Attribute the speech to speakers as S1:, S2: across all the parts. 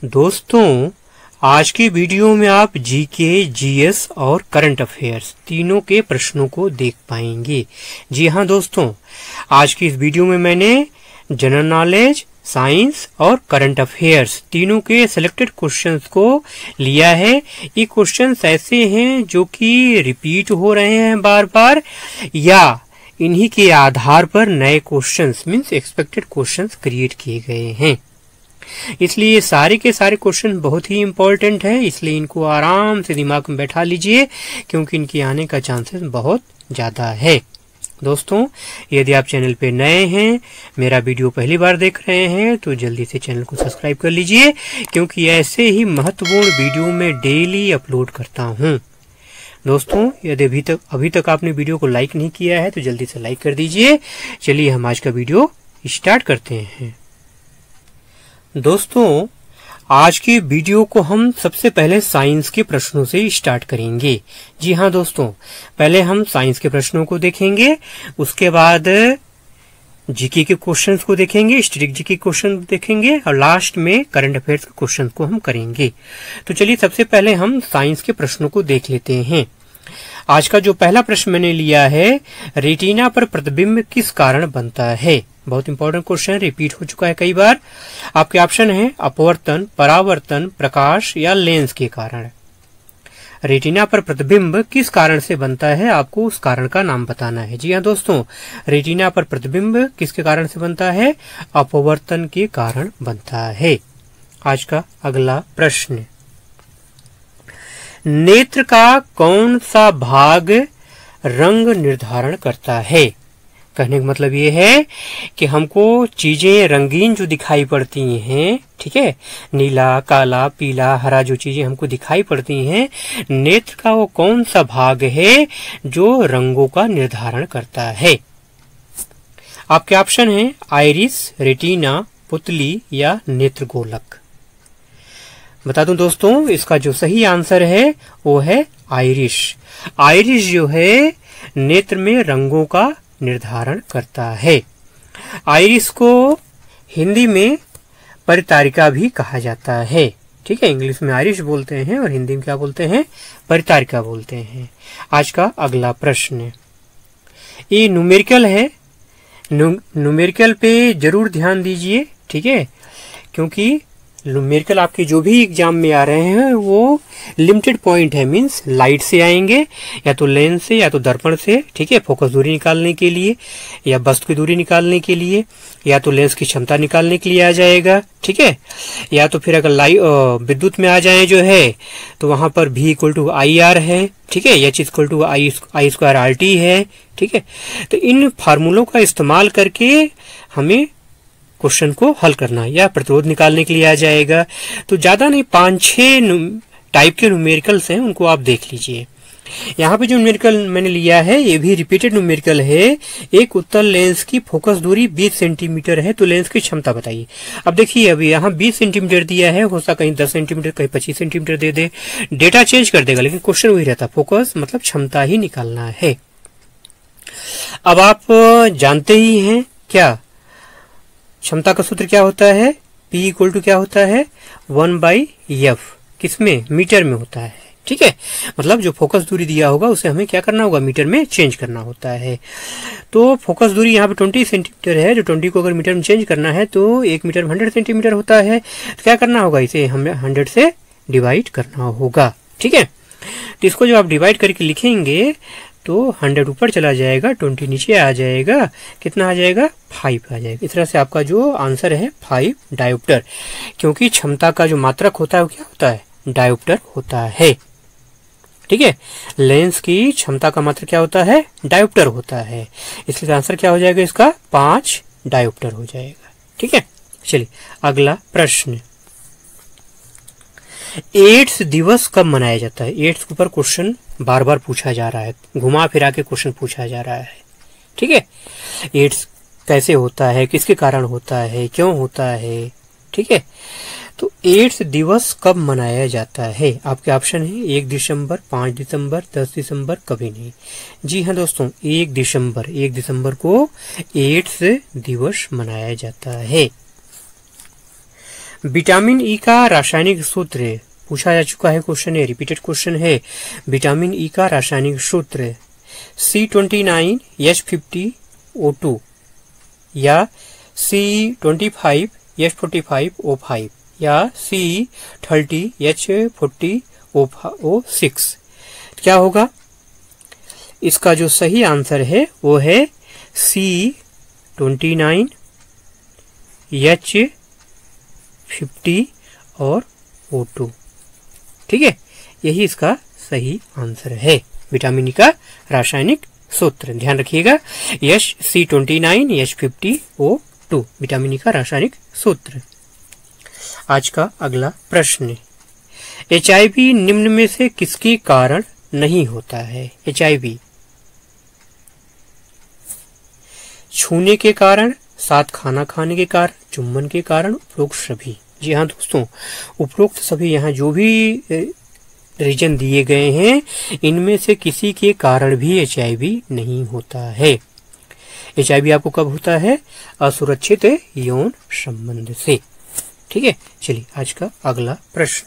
S1: दोस्तों, आज की वीडियो में आप जीके, जीएस और करंट अफेयर्स तीनों के प्रश्नों को देख पाएंगे। जी हाँ दोस्तों, आज की इस वीडियो में मैंने जनरल नॉलेज, साइंस और करंट अफेयर्स तीनों के सिलेक्टेड क्वेश्चंस को लिया है। ये क्वेश्चंस ऐसे हैं जो कि रिपीट हो रहे हैं बार बार, या इन्हीं के आधार पर नए questions means expected questions create किए गए हैं। इसलिए सारे के सारे क्वेश्चन बहुत ही इंपॉर्टेंट है, इसलिए इनको आराम से दिमाग में बैठा लीजिए क्योंकि इनके आने का चांसेस बहुत ज्यादा है। दोस्तों, यदि आप चैनल पे नए हैं, मेरा वीडियो पहली बार देख रहे हैं, तो जल्दी से चैनल को सब्सक्राइब कर लीजिए क्योंकि ऐसे ही महत्वपूर्ण वीडियो में डेली अपलोड करता हूं। दोस्तों, यदि अभी तक आपने वीडियो को लाइक नहीं किया है तो जल्दी से लाइक कर दीजिए। चलिए हम आज का वीडियो स्टार्ट करते हैं। दोस्तों, आज के वीडियो को हम सबसे पहले साइंस के प्रश्नों से स्टार्ट करेंगे। जी हाँ दोस्तों, पहले हम साइंस के प्रश्नों को देखेंगे, उसके बाद जीके के क्वेश्चंस को देखेंगे, स्टैटिक जीके क्वेश्चन देखेंगे और लास्ट में करंट अफेयर्स के क्वेश्चन को हम करेंगे। तो चलिए सबसे पहले हम साइंस के प्रश्नों को देख लेते हैं। आज का जो पहला प्रश्न मैंने लिया है, रेटिना पर प्रतिबिंब किस कारण बनता है। बहुत इंपॉर्टेंट क्वेश्चन, रिपीट हो चुका है कई बार। आपके ऑप्शन है अपवर्तन, परावर्तन, प्रकाश या लेंस के कारण। रेटिना पर प्रतिबिंब किस कारण से बनता है, आपको उस कारण का नाम बताना है। जी हाँ दोस्तों, रेटिना पर प्रतिबिंब किसके कारण से बनता है, अपवर्तन के कारण बनता है। आज का अगला प्रश्न, नेत्र का कौन सा भाग रंग निर्धारण करता है। कहने का मतलब ये है कि हमको चीजें रंगीन जो दिखाई पड़ती हैं, ठीक है, नीला, काला, पीला, हरा जो चीजें हमको दिखाई पड़ती हैं, नेत्र का वो कौन सा भाग है जो रंगों का निर्धारण करता है। आपके ऑप्शन है आइरिस, रेटिना, पुतली या नेत्र गोलक। बता दूं दोस्तों, इसका जो सही आंसर है वो है आइरिस। आइरिस जो है नेत्र में रंगों का निर्धारण करता है। आइरिस को हिंदी में परितारिका भी कहा जाता है, ठीक है। इंग्लिश में आइरिस बोलते हैं और हिंदी में क्या बोलते हैं, परितारिका बोलते हैं। आज का अगला प्रश्न, ये न्यूमेरिकल है, न्यूमेरिकल पे जरूर ध्यान दीजिए, ठीक है, क्योंकि न्यूमेरिकल आपके जो भी एग्जाम में आ रहे हैं वो लिमिटेड पॉइंट है, मींस लाइट से आएंगे, या तो लेंस से या तो दर्पण से, ठीक है, फोकस दूरी निकालने के लिए या वस्तु की दूरी निकालने के लिए, या तो लेंस की क्षमता निकालने के लिए आ जाएगा, ठीक है, या तो फिर अगर विद्युत में आ जाए जो है तो वहां पर V इक्वल टू IR है, ठीक है, H equal to I square RT है, ठीक है। तो इन फार्मूलों का इस्तेमाल करके हमें क्वेश्चन को हल करना या प्रतिरोध निकालने के लिए आ जाएगा। तो ज्यादा नहीं, 5-6 टाइप के न्यूमेरिकल्स हैं, उनको आप देख लीजिए। यहाँ पे जो न्यूमेरिकल मैंने लिया है ये भी रिपीटेड न्यूमेरिकल है। एक उत्तल लेंस की फोकस दूरी 20 सेंटीमीटर है, तो लेंस की क्षमता बताइए। अब देखिए, अभी यहाँ 20 सेंटीमीटर दिया है, हो सकता कहीं 10 सेंटीमीटर, कहीं 25 सेंटीमीटर दे दे, डेटा चेंज कर देगा, लेकिन क्वेश्चन वही रहता, फोकस मतलब क्षमता ही निकालना है। अब आप जानते ही हैं क्या क्षमता का सूत्र क्या होता है, P इक्वल टू क्या होता है, 1/F, किसमें, मीटर में होता है, ठीक है। मतलब जो फोकस दूरी दिया होगा उसे हमें क्या करना होगा, मीटर में चेंज करना होता है। तो फोकस दूरी यहाँ पे 20 सेंटीमीटर है, जो 20 को अगर मीटर में चेंज करना है तो 1 मीटर में 100 सेंटीमीटर होता है। तो क्या करना होगा, इसे हमें 100 से डिवाइड करना होगा, ठीक है। तो इसको जब आप डिवाइड करके लिखेंगे तो 100 ऊपर चला जाएगा, 20 नीचे आ जाएगा, कितना आ जाएगा, 5 आ जाएगा। इस तरह से आपका जो आंसर है 5 डायोप्टर, क्योंकि क्षमता का जो मात्रक होता है वो क्या होता है, डायोप्टर होता है, ठीक है। लेंस की क्षमता का मात्रक क्या होता है, डायोप्टर होता है, इसलिए आंसर क्या हो जाएगा इसका, 5 डायोप्टर हो जाएगा, ठीक है। चलिए अगला प्रश्न, एड्स दिवस कब मनाया जाता है। एड्स के ऊपर क्वेश्चन बार बार पूछा जा रहा है, घुमा फिरा के क्वेश्चन पूछा जा रहा है, ठीक है। एड्स कैसे होता है, किसके कारण होता है, क्यों होता है, ठीक है। तो एड्स दिवस कब मनाया जाता है, आपके ऑप्शन है 1 दिसंबर, 5 दिसंबर, 10 दिसंबर, कभी नहीं। जी हाँ दोस्तों, 1 दिसंबर को एड्स दिवस मनाया जाता है। विटामिन ई का रासायनिक सूत्र पूछा जा चुका है, क्वेश्चन है, रिपीटेड क्वेश्चन है। विटामिन ई का रासायनिक सूत्र C29H50O2 या C25H45O5 या C30H40O6। क्या होगा? इसका जो सही आंसर है वो है C29H50 और O2। ठीक है, यही इसका सही आंसर है। विटामिन ई का रासायनिक सूत्र ध्यान रखिएगा, C29H50O2 विटामिन ई का रासायनिक सूत्र। आज का अगला प्रश्न, HIV निम्न में से किसके कारण नहीं होता है? HIV छूने के कारण, साथ खाना खाने के कारण, चुम्बन के कारण, उपरोक्त सभी। जी हाँ दोस्तों, उपरोक्त सभी यहाँ जो भी रीजन दिए गए हैं इनमें से किसी के कारण भी HIV नहीं होता है। HIV आपको कब होता है? असुरक्षित यौन संबंध से। ठीक है, चलिए आज का अगला प्रश्न,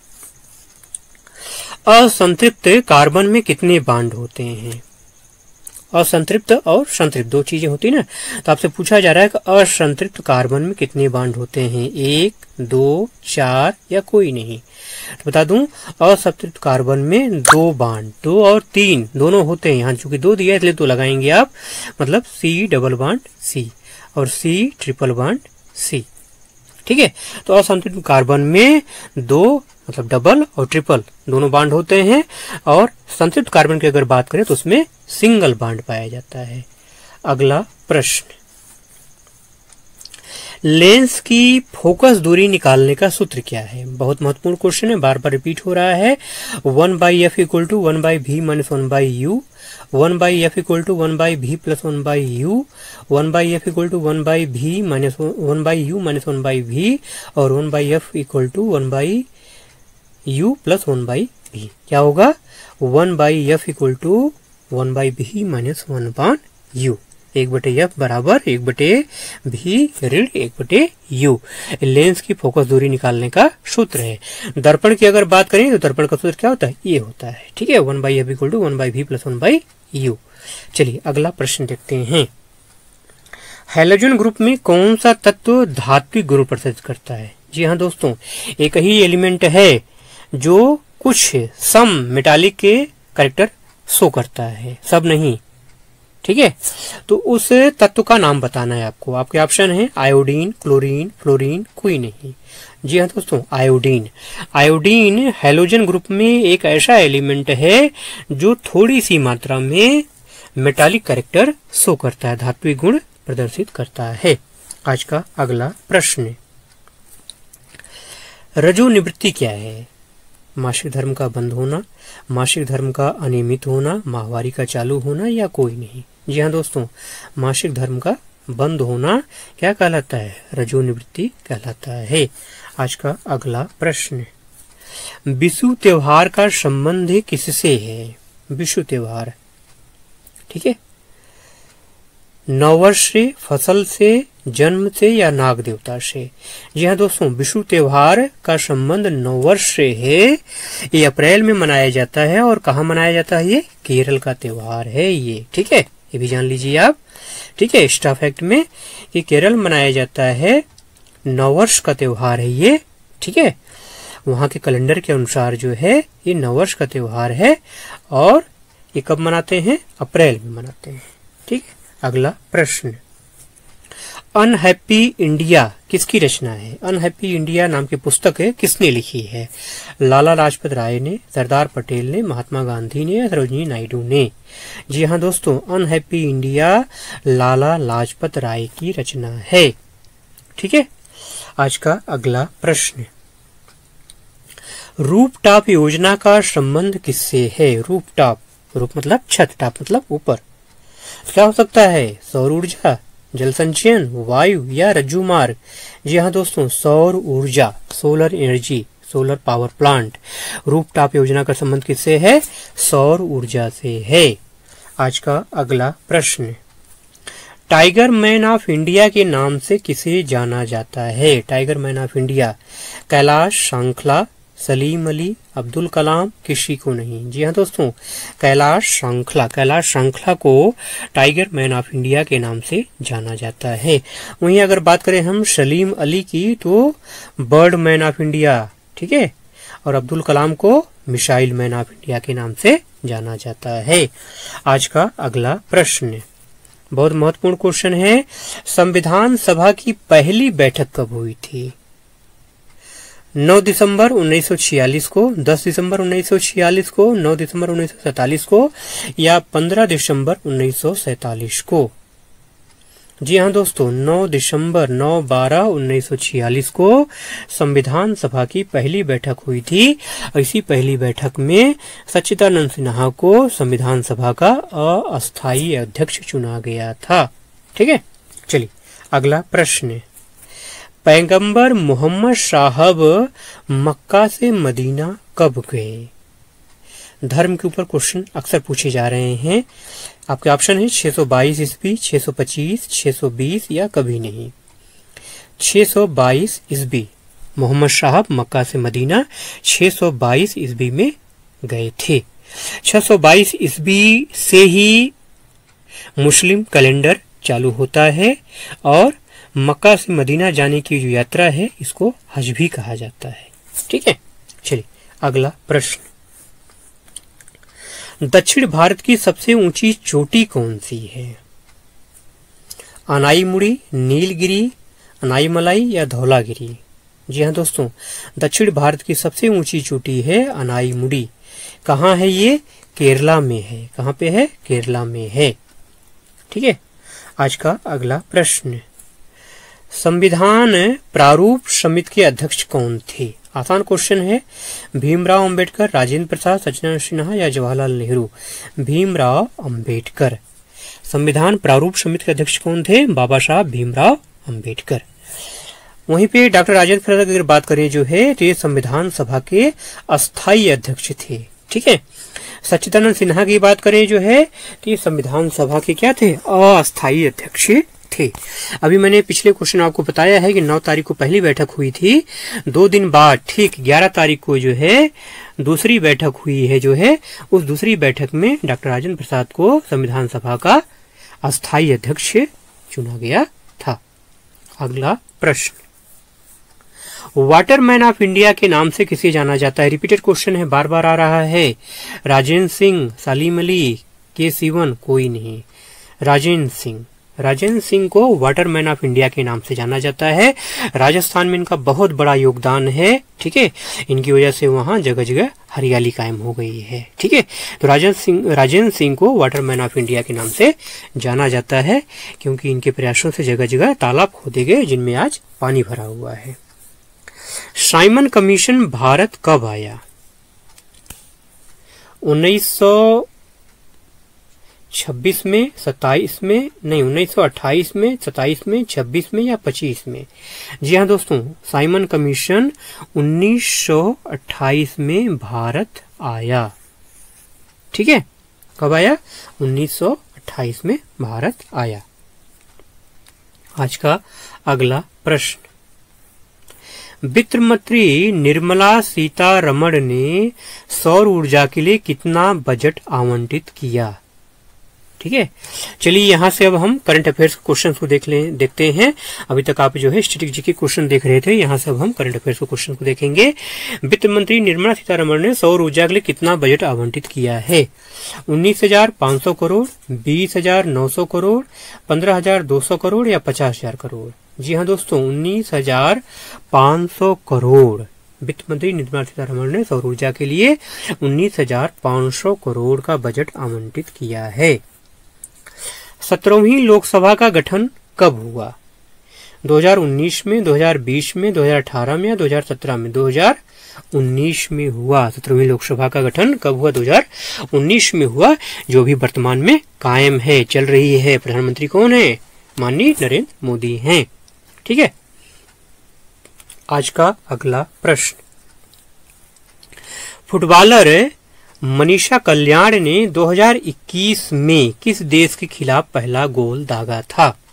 S1: असंतृप्त कार्बन में कितने बांड होते हैं? असंतृप्त और संतृप्त दो चीजें होती है ना, तो आपसे पूछा जा रहा है कि असंतृप्त कार्बन में कितने बांड होते हैं? 1, 2, 4 या कोई नहीं? तो बता दूं, असंतृप्त कार्बन में 2 बांड, 2 और 3 दोनों होते हैं। यहाँ चूंकि 2 दिया है इसलिए 2 लगाएंगे आप, मतलब C डबल बांड C और C ट्रिपल बांड C। ठीक है, तो असंतृप्त कार्बन में 2 मतलब डबल और ट्रिपल दोनों बांड होते हैं, और संतृप्त कार्बन की अगर बात करें तो उसमें सिंगल बांड पाया जाता है। अगला प्रश्न, लेंस की फोकस दूरी निकालने का सूत्र क्या है? बहुत महत्वपूर्ण क्वेश्चन है, बार बार रिपीट हो रहा है। 1/f = 1/v - 1/u, 1/f = 1/v + 1/u, 1/f = 1/v - 1/u - 1/v और 1/f = 1/u + 1/v। क्या होगा? 1/f = 1/v - 1/u। 1/f बराबर 1/v ऋण 1/u लेंस की फोकस दूरी निकालने का सूत्र है। दर्पण की अगर बात करें तो दर्पण का सूत्र क्या होता है? ये होता है। ठीक है, 1/f = 1/v + 1/u। चलिए अगला प्रश्न देखते हैं, हैलोजन ग्रुप में कौन सा तत्व धात्विक गुण प्रदर्शित करता है? जी हाँ दोस्तों, एक ही एलिमेंट है जो कुछ सम मेटालिक के कैरेक्टर शो करता है, सब नहीं। ठीक है, तो उस तत्व का नाम बताना है आपको। आपके ऑप्शन है आयोडीन, क्लोरीन, फ्लोरीन, कोई नहीं। जी हाँ दोस्तों, आयोडीन। आयोडीन हैलोजन ग्रुप में एक ऐसा एलिमेंट है जो थोड़ी सी मात्रा में मेटालिक कैरेक्टर शो करता है, धात्विक गुण प्रदर्शित करता है। आज का अगला प्रश्न, रजो निवृत्ति क्या है? मासिक धर्म का बंद होना, मासिक धर्म का अनियमित होना, माहवारी का चालू होना या कोई नहीं? जी हाँ दोस्तों, मासिक धर्म का बंद होना क्या कहलाता है? रजो निवृत्ति कहलाता है। आज का अगला प्रश्न, विषु त्योहार का संबंध किससे है? विषु त्योहार, ठीक है, नववर्ष से, फसल से, जन्म से या नाग देवता से? जी हाँ दोस्तों, विषु त्योहार का संबंध नववर्ष से है। ये अप्रैल में मनाया जाता है और कहाँ मनाया जाता है? ये केरल का त्योहार है ये। ठीक है, ये भी जान लीजिए आप। ठीक है, एक्स्ट्रा फैक्ट में कि केरल मनाया जाता है, नववर्ष का त्योहार है ये। ठीक है, वहाँ के कैलेंडर के अनुसार जो है ये नववर्ष का त्योहार है और ये कब मनाते हैं? अप्रैल में मनाते हैं। ठीक है, अगला प्रश्न, अनहैप्पी इंडिया किसकी रचना है? अनहैप्पी इंडिया नाम की पुस्तक है, किसने लिखी है? लाला लाजपत राय ने, सरदार पटेल ने, महात्मा गांधी ने या सरोजिनी नायडू ने? जी हाँ दोस्तों, अनहैप्पी इंडिया लाला लाजपत राय की रचना है। ठीक है, आज का अगला प्रश्न, रूफटॉप योजना का संबंध किससे है? रूफटॉप, रूफ मतलब छत, टॉप मतलब ऊपर। क्या हो सकता है? सौर ऊर्जा, जल संचयन, वायु या रज्जु मार्ग? जी हाँ दोस्तों, सौर ऊर्जा, solar energy, solar power plant. Rooftop योजना का संबंध किससे है? सौर ऊर्जा से है। आज का अगला प्रश्न, टाइगर मैन ऑफ इंडिया के नाम से किसे जाना जाता है? Tiger man of India Kailash Sankhala, Salim Ali, Abdul Kalam, किसी को नहीं। जी हाँ दोस्तों, कैलाश सांखला को टाइगर मैन ऑफ इंडिया के नाम से जाना जाता है। वहीं अगर बात करें हम सलीम अली की तो बर्ड मैन ऑफ इंडिया, ठीक है, और अब्दुल कलाम को मिसाइल मैन ऑफ इंडिया के नाम से जाना जाता है। आज का अगला प्रश्न बहुत महत्वपूर्ण क्वेश्चन है। संविधान सभा की पहली बैठक कब हुई थी? 9 दिसंबर 1946 को, 10 दिसंबर 1946 को, 9 दिसंबर 1947 को या 15 दिसंबर 1947 को? जी हाँ दोस्तों, 9 दिसंबर 9/12/1946 को संविधान सभा की पहली बैठक हुई थी। इसी पहली बैठक में सच्चिदानंद सिन्हा को संविधान सभा का अस्थायी अध्यक्ष चुना गया था। ठीक है, चलिए अगला प्रश्न। पैगंबर मोहम्मद साहब मक्का से मदीना कब गए? धर्म के ऊपर क्वेश्चन अक्सर पूछे जा रहे हैं। आपके ऑप्शन है 622 ईस्वी, 625, 620 या कभी नहीं। 622 ईस्वी मोहम्मद साहब मक्का से मदीना 622 ईस्वी में गए थे। 622 ईस्वी से ही मुस्लिम कैलेंडर चालू होता है और मक्का से मदीना जाने की जो यात्रा है इसको हज भी कहा जाता है। ठीक है, चलिए अगला प्रश्न। दक्षिण भारत की सबसे ऊंची चोटी कौन सी है? अनाईमुड़ी, नीलगिरी, अनाईमलाई या धौलागिरी? जी हाँ दोस्तों, दक्षिण भारत की सबसे ऊंची चोटी है अनाईमुड़ी। कहाँ है ये? केरला में है। कहाँ पे है? केरला में है। ठीक है, आज का अगला प्रश्न। संविधान प्रारूप समिति के अध्यक्ष कौन थे? आसान क्वेश्चन है। भीमराव अंबेडकर, राजेंद्र प्रसाद, सच्चिदानंद सिन्हा या जवाहरलाल नेहरू? भीमराव अंबेडकर। संविधान प्रारूप समिति के अध्यक्ष कौन थे? बाबा साहब भीमराव अंबेडकर। वहीं पे डॉक्टर राजेंद्र प्रसाद की अगर बात करें जो है तो ये संविधान सभा के अस्थायी अध्यक्ष थे। ठीक है, सच्चिदानंद सिन्हा की बात करें जो है तो ये संविधान सभा के क्या थे? अस्थायी अध्यक्ष थे। अभी मैंने पिछले क्वेश्चन आपको बताया है कि 9 तारीख को पहली बैठक हुई थी, 2 दिन बाद ठीक 11 तारीख को जो है दूसरी बैठक हुई है। जो है उस दूसरी बैठक में डॉक्टर राजेंद्र प्रसाद को संविधान सभा का अस्थायी अध्यक्ष चुना गया था। अगला प्रश्न। वाटरमैन ऑफ इंडिया के नाम से किसे जाना जाता है? रिपीटेड क्वेश्चन है, बार बार आ रहा है। राजेंद्र सिंह, सलीम अली, के सिवन, कोई नहीं। राजेंद्र सिंह को वाटरमैन ऑफ इंडिया के नाम से जाना जाता है। राजस्थान में इनका बहुत बड़ा योगदान है। ठीक है, इनकी वजह से वहां जगह जगह हरियाली कायम हो गई है। ठीक है, तो राजेंद्र सिंह को वाटरमैन ऑफ इंडिया के नाम से जाना जाता है क्योंकि इनके प्रयासों से जगह जगह तालाब खोदे गए जिनमें आज पानी भरा हुआ है। साइमन कमीशन भारत कब आया? 1926 में, 27 में, नहीं 1928 में, 27 में, 26 में या 25 में? जी हाँ दोस्तों, साइमन कमीशन 1928 में भारत आया। ठीक है, कब आया? 1928 में भारत आया। आज का अगला प्रश्न। वित्त मंत्री निर्मला सीतारमण ने सौर ऊर्जा के लिए कितना बजट आवंटित किया? ठीक है, चलिए यहाँ से अब हम करंट अफेयर्स के क्वेश्चन को देखते हैं। अभी तक आप जो है स्टैटिक जी के क्वेश्चन देख रहे थे, यहाँ से अब हम करंट अफेयर्स के क्वेश्चन को देखेंगे। वित्त मंत्री निर्मला सीतारमण ने सौर ऊर्जा के लिए कितना बजट आवंटित किया है? 19,500 करोड़, 20,900 करोड़, 15,200 करोड़ या 50,000 करोड़? जी हाँ दोस्तों, 19,500 करोड़ वित्त मंत्री निर्मला सीतारमण ने सौर ऊर्जा के लिए 19,500 करोड़ का बजट आवंटित किया है। 17वीं लोकसभा का गठन कब हुआ? 2019 में, 2020 में, 2018 में या 2017 में? 2019 में हुआ। 17वीं लोकसभा का गठन कब हुआ? 2019 में हुआ, जो भी वर्तमान में कायम है, चल रही है। प्रधानमंत्री कौन है? माननीय नरेंद्र मोदी हैं। ठीक है, आज का अगला प्रश्न। फुटबॉलर मनीषा कल्याण ने 2021 में किस देश के खिलाफ पहला गोल दागा था?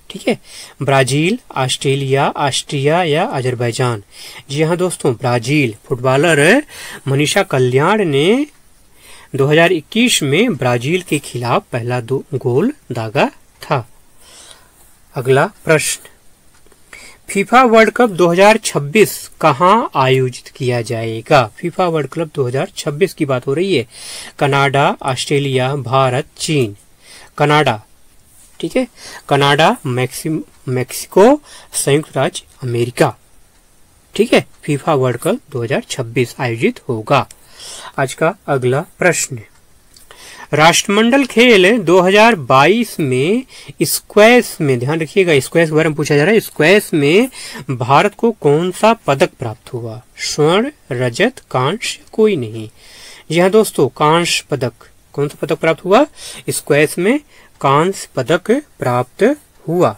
S1: ठीक है, ब्राजील, ऑस्ट्रेलिया, ऑस्ट्रिया या अजरबैजान। जी हाँ दोस्तों, ब्राजील। फुटबॉलर मनीषा कल्याण ने 2021 में ब्राजील के खिलाफ पहला 2 गोल दागा था। अगला प्रश्न, फीफा वर्ल्ड कप 2026 कहां आयोजित किया जाएगा? फीफा वर्ल्ड कप 2026 की बात हो रही है। कनाडा, ऑस्ट्रेलिया, भारत, चीन। कनाडा, ठीक है, कनाडा, मैक्सिको, संयुक्त राज्य अमेरिका। ठीक है, फीफा वर्ल्ड कप 2026 आयोजित होगा। आज का अगला प्रश्न, राष्ट्रमंडल खेल 2022 में स्क्वैश में, ध्यान रखिएगा स्क्वैश के बारे में पूछा जा रहा है, स्क्वैश में भारत को कौन सा पदक प्राप्त हुआ? स्वर्ण, रजत, कांस्य, कोई नहीं। जी हाँ दोस्तों, कांस्य पदक। कौन सा पदक प्राप्त हुआ? स्क्वैश में कांस्य पदक प्राप्त हुआ।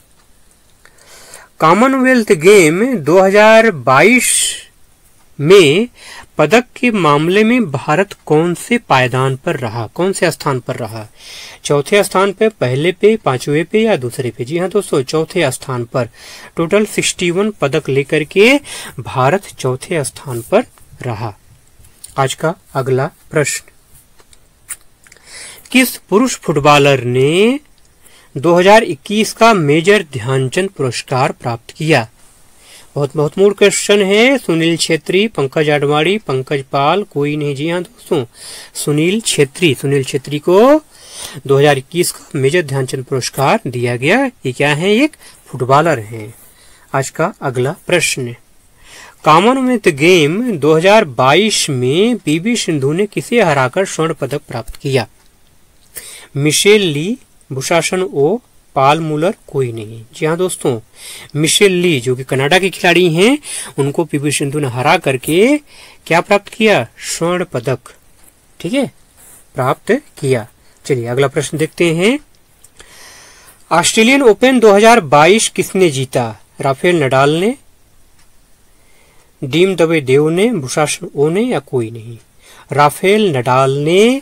S1: कॉमनवेल्थ गेम 2022 में पदक के मामले में भारत कौन से पायदान पर रहा? कौन से स्थान पर रहा? चौथे स्थान पे, पहले पे, पांचवें पे या दूसरे पे? जी हाँ दोस्तों, चौथे स्थान पर। टोटल 61 पदक लेकर के भारत चौथे स्थान पर रहा। आज का अगला प्रश्न, किस पुरुष फुटबॉलर ने 2021 का मेजर ध्यानचंद पुरस्कार प्राप्त किया? बहुत महत्वपूर्ण क्वेश्चन है। सुनील छेत्री, पंकज आडवाणी, पंकज पाल, कोई नहीं। जी हाँ दोस्तों, सुनील छेत्री। सुनील छेत्री को 2021 का मेजर ध्यानचंद पुरस्कार दिया गया। ये क्या है? एक फुटबॉलर हैं। आज का अगला प्रश्न, कॉमनवेल्थ गेम 2022 में पीवी सिंधु ने किसे हराकर स्वर्ण पदक प्राप्त किया? मिशेल ली, बुशासन ओ, पाल मुलर, कोई नहीं। जी हाँ दोस्तों, मिशेल ली जो कि कनाडा के खिलाड़ी हैं, उनको पीवी सिंधु ने हरा करके क्या प्राप्त किया? स्वर्ण पदक, ठीक है, प्राप्त किया। चलिए अगला प्रश्न देखते हैं। ऑस्ट्रेलियन ओपन 2022 किसने जीता? राफेल नडाल ने, डीम दवे देव ने, बुशासन ओ ने या कोई नहीं? राफेल नडाल ने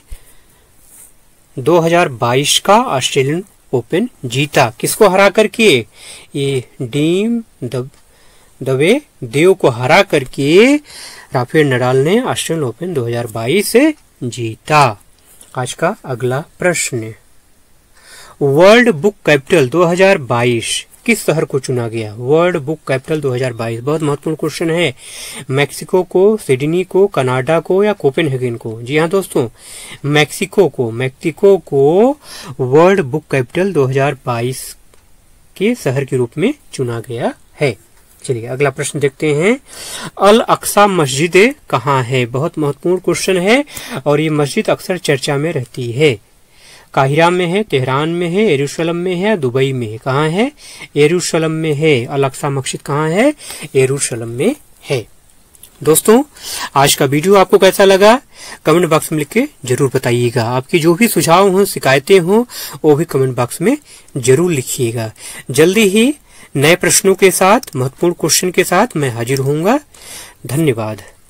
S1: 2022 का ऑस्ट्रेलियन ओपन जीता। किसको हरा करके? ये डीम दवे देव को हरा करके राफेल नडाल ने ऑस्ट्रेलियन ओपन 2022 से जीता। आज का अगला प्रश्न, वर्ल्ड बुक कैपिटल 2022 किस शहर को चुना गया? वर्ल्ड बुक कैपिटल 2022 बहुत महत्वपूर्ण क्वेश्चन है। मैक्सिको को, सिडनी को, कनाडा को या कोपेनहेगन को? जी हाँ दोस्तों, मैक्सिको को वर्ल्ड बुक कैपिटल 2022 के शहर के रूप में चुना गया है। चलिए अगला प्रश्न देखते हैं। अल अक्सा मस्जिद कहाँ है? बहुत महत्वपूर्ण क्वेश्चन है और ये मस्जिद अक्सर चर्चा में रहती है। काहिरा में है, तेहरान में है, यरूशलेम में है, दुबई में है? कहाँ है? यरूशलेम में है। अल अक्सा मस्जिद कहाँ है? यरूशलेम में है। दोस्तों, आज का वीडियो आपको कैसा लगा? कमेंट बॉक्स में लिख के जरूर बताइएगा। आपकी जो भी सुझाव हो, शिकायतें हो, वो भी कमेंट बॉक्स में जरूर लिखिएगा। जल्दी ही नए प्रश्नों के साथ, महत्वपूर्ण क्वेश्चन के साथ मैं हाजिर होऊंगा। धन्यवाद।